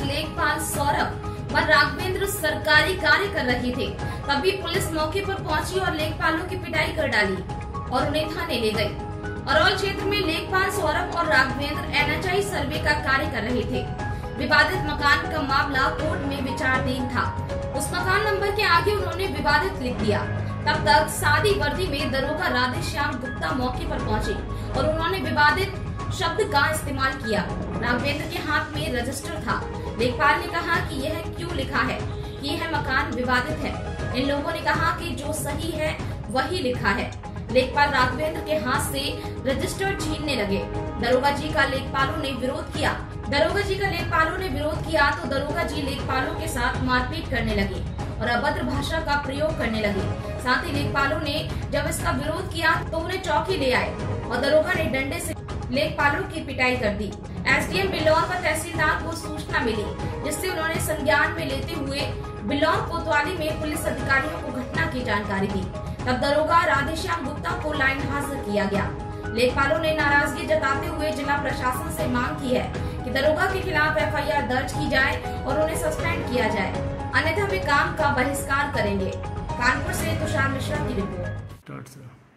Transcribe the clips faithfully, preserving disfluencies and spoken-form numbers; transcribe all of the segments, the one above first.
लेखपाल सौरभ व राघवेंद्र सरकारी कार्य कर रहे थे। तभी पुलिस मौके पर पहुंची और लेखपालों की पिटाई कर डाली और उन्हें थाने ले गई। अरौल क्षेत्र में लेखपाल सौरभ और Raghvendra N H I survey का कार्य कर रहे थे। विवादित मकान का मामला कोर्ट में विचाराधीन था। उस मकान नंबर के आगे उन्होंने विवादित लिख दिया। तब तक सादी वर्दी में दरोगा राधेश्याम गुप्ता मौके पर पहुंचे और उन्होंने विवादित शब्द का इस्तेमाल किया। राघवेंद्र के हाथ में रजिस्टर था। लेखपाल ने कहा कि यह क्यों लिखा है कि यह मकान विवादित है। इन लोगों ने कहा कि जो सही है वही लिखा है। लेखपाल राघवेंद्र के हाथ से रजिस्टर छीनने लगे। दरोगा जी का लेखपालों ने विरोध किया दरोगा जी का लेखपालों ने विरोध किया तो दरोगा जी लेखपालों के साथ मारपीट करने लगे और अभद्र भाषा का प्रयोग करने लगे। साथ ही लेखपालों ने जब इसका विरोध किया तो उन्हें चौकी ले आए और दरोगा ने डंडे से लेखपालों की पिटाई कर दी। एस डी एम बिल्लौर व तहसीलदार को सूचना मिली, जिससे उन्होंने संज्ञान में लेते हुए बिल्लौर कोतवाली में पुलिस अधिकारियों को घटना की जानकारी दी। तब दरोगा राधेश्याम गुप्ता को लाइन हाजिर किया गया। लेखपालों ने नाराजगी जताते हुए जिला प्रशासन से मांग की है कि दरोगा के खिलाफ एफ आई आर दर्ज की जाए और उन्हें सस्पेंड किया जाए, अन्यथा वे काम का बहिष्कार करेंगे। कानपुर से तुषार मिश्रा की रिपोर्ट।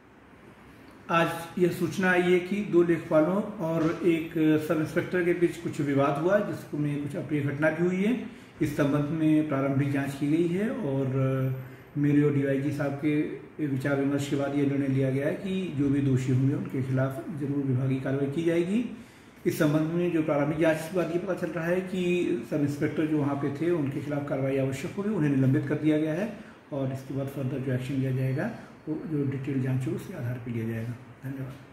आज यह सूचना आई है कि दो लेखपालों और एक सब इंस्पेक्टर के बीच कुछ विवाद हुआ, जिसमें कुछ अप्रिय घटना भी हुई है। इस संबंध में प्रारंभिक जांच की गई है और मेरे और डी आई जी साहब के विचार विमर्श के बाद यह निर्णय लिया गया है कि जो भी दोषी होंगे उनके खिलाफ जरूर विभागीय कार्रवाई की जाएगी। इस संबंध में जो प्रारंभिक जांच के बाद ये पता चल रहा है कि सब इंस्पेक्टर जो वहाँ पे थे उनके खिलाफ कार्रवाई आवश्यक होगी, उन्हें निलंबित कर दिया गया है और इसके बाद फर्दर जो एक्शन लिया जाएगा वो जो डिटेल जांच हो उसके आधार पर लिया जाएगा। धन्यवाद।